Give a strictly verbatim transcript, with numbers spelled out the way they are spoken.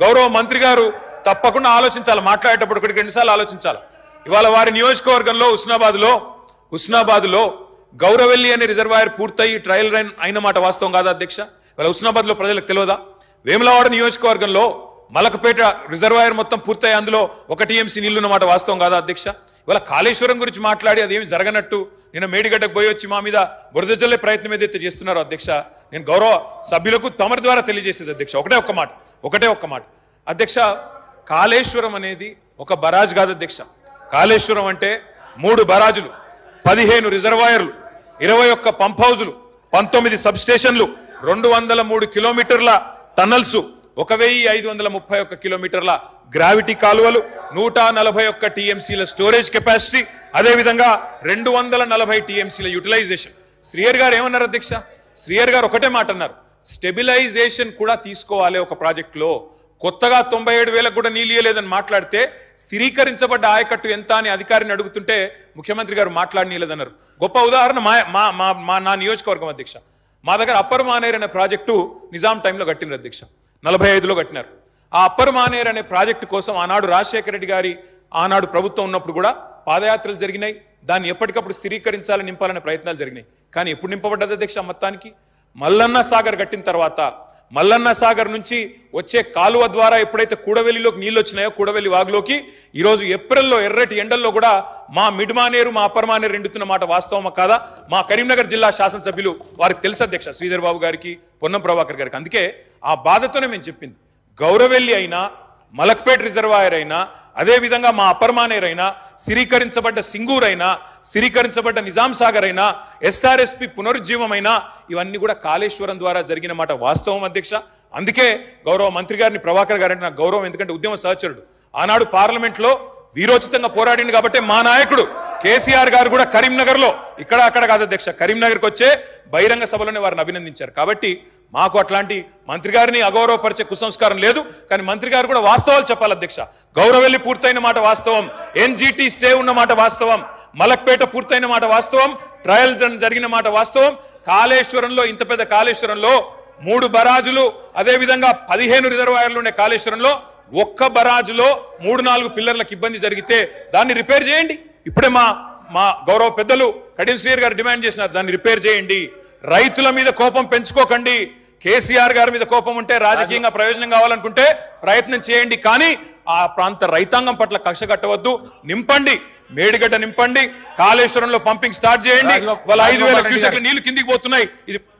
గౌరవ మంత్రి గారు తప్పకుండా ఆలోచించాలి, మాట్లాడేటప్పుడు ఒకటి రెండుసార్లు ఆలోచించాలి. ఇవాళ వారి నియోజకవర్గంలో హుస్నాబాద్లో హుస్నాబాద్లో గౌరవెల్లి అనే రిజర్వాయర్ పూర్తయి ట్రయల్ రన్ అయిన మాట వాస్తవం కాదా అధ్యక్ష? ఇవాళ హుస్నాబాద్లో ప్రజలకు తెలియదా? వేములవాడ నియోజకవర్గంలో మలకపేట రిజర్వాయర్ మొత్తం పూర్తయి అందులో ఒక టీఎంసీ నీళ్లున్న మాట వాస్తవం కాదా అధ్యక్ష? ఇవాళ కాళేశ్వరం గురించి మాట్లాడి అదేమి జరగనట్టు నిన్న మేడిగడ్డకు పోయి వచ్చి మా మీద బురద జల్లే ప్రయత్నం ఏదైతే చేస్తున్నారో అధ్యక్ష, నేను గౌరవ సభ్యులకు తమరి ద్వారా తెలియజేసేది అధ్యక్ష ఒకటే ఒక్క మాట ఒకటే ఒక్క మాట అధ్యక్ష, కాళేశ్వరం అనేది ఒక బరాజ్ కాదు అధ్యక్ష. కాళేశ్వరం అంటే మూడు బరాజులు, పదిహేను రిజర్వాయర్లు, ఇరవై ఒక్క పంప్ హౌజులు, పంతొమ్మిది సబ్ స్టేషన్లు, రెండు వందల మూడు కిలోమీటర్ల టన్నల్స్, ఒక వెయ్యి ఐదు వందల ముప్పై ఒక్క కిలోమీటర్ల గ్రావిటీ కాలువలు, నూట నలభై ఒక్క టీఎంసీల స్టోరేజ్ కెపాసిటీ, అదేవిధంగా రెండు వందల నలభై టీఎంసీల యూటిలైజేషన్. శ్రీయర్ గారు ఏమన్నారు అధ్యక్ష? శ్రీయర్ గారు ఒకటే మాట అన్నారు, స్టెబిలైజేషన్ కూడా తీసుకోవాలి ఒక ప్రాజెక్టులో. కొత్తగా తొంభై ఏడు వేలకు కూడా నీళ్ళు ఇయ్యలేదని మాట్లాడితే స్థిరీకరించబడ్డ ఆయకట్టు ఎంత అని అధికారిని అడుగుతుంటే ముఖ్యమంత్రి గారు మాట్లాడనీయలేదన్నారు. గొప్ప ఉదాహరణ మా మా మా నా నియోజకవర్గం అధ్యక్ష. మా దగ్గర అప్పర్ మానేర్ అనే ప్రాజెక్టు నిజాం టైంలో కట్టినారు అధ్యక్ష, నలభై ఐదులో కట్టినారు. ఆ అప్పర్ మానేర్ అనే ప్రాజెక్టు కోసం ఆనాడు రాజశేఖర రెడ్డి గారి ఆనాడు ప్రభుత్వం ఉన్నప్పుడు కూడా పాదయాత్రలు జరిగినాయి. దాన్ని ఎప్పటికప్పుడు స్థిరీకరించాలని నింపాలనే ప్రయత్నాలు జరిగినాయి. కానీ ఎప్పుడు నింపబడ్డది అధ్యక్ష? మొత్తానికి మల్లన్న సాగర్ కట్టిన తర్వాత మల్లన్న సాగర్ నుంచి వచ్చే కాలువ ద్వారా ఎప్పుడైతే కూడవెల్లిలోకి నీళ్ళు వచ్చినాయో, కూడవెల్లి వాగులోకి ఈరోజు ఏప్రిల్లో ఎర్రటి ఎండల్లో కూడా మా మిడ్ మానేరు మా అప్పర్ మానేరు ఎండుతున్న మాట వాస్తవమా కాదా? మా కరీంనగర్ జిల్లా శాసనసభ్యులు వారికి తెలుసు అధ్యక్ష, శ్రీధర్ బాబు గారికి, పొన్నం ప్రభాకర్ గారికి. అందుకే ఆ బాధతోనే మేము చెప్పింది, గౌరవెల్లి అయినా మలక్పేట రిజర్వాయర్ అయినా అదేవిధంగా మా అప్పర్ మానేర్ అయినా స్థిరీకరించబడ్డ సింగూర్ అయినా స్థిరీకరించబడ్డ నిజాం సాగర్ అయినా ఎస్ఆర్ఎస్పి పునరుజ్జీవమైనా ఇవన్నీ కూడా కాళేశ్వరం ద్వారా జరిగిన మాట వాస్తవం అధ్యక్ష. అందుకే గౌరవ మంత్రి గారిని ప్రభాకర్ గారు అంటే నాకు గౌరవం, ఎందుకంటే ఉద్యమ సహచరుడు. ఆనాడు పార్లమెంట్లో వీరోచితంగా పోరాడింది కాబట్టి మా నాయకుడు కేసీఆర్ గారు కూడా కరీంనగర్ లో ఇక్కడ అక్కడ కాదు అధ్యక్ష, కరీంనగర్కి వచ్చే బహిరంగ సభలోనే వారిని అభినందించారు. కాబట్టి మాకు అట్లాంటి మంత్రి గారిని అగౌరవపరిచే కుసంస్కారం లేదు. కానీ మంత్రి గారు కూడా వాస్తవాలు చెప్పాలి అధ్యక్ష. గౌరవెల్లి పూర్తయిన మాట వాస్తవం, ఎన్జిటి స్టే ఉన్న మాట వాస్తవం, మలక్పేట పూర్తయిన మాట వాస్తవం, ట్రయల్స్ జరిగిన మాట వాస్తవం. కాళేశ్వరంలో ఇంత పెద్ద కాళేశ్వరంలో మూడు బరాజులు అదేవిధంగా పదిహేను రిజర్వాయర్లు ఉండే కాళేశ్వరంలో ఒక్క బరాజులో మూడు నాలుగు పిల్లర్లకు ఇబ్బంది జరిగితే దాన్ని రిపేర్ చేయండి. ఇప్పుడే మా మా గౌరవ పెద్దలు కడియం శ్రీయర్ గారు డిమాండ్ చేసినారు, దాన్ని రిపేర్ చేయండి. రైతుల మీద కోపం పెంచుకోకండి. కేసీఆర్ గారి మీద కోపం ఉంటే రాజకీయంగా ప్రయోజనం కావాలనుకుంటే ప్రయత్నం చేయండి, కానీ ఆ ప్రాంత రైతాంగం పట్ల కక్ష కట్టవద్దు. నింపండి, మేడిగడ్డ నింపండి, కాళేశ్వరంలో పంపింగ్ స్టార్ట్ చేయండి. వాళ్ళ ఐదు వేల క్యూసెక్ల నీళ్లు కిందికి పోతున్నాయి. ఇది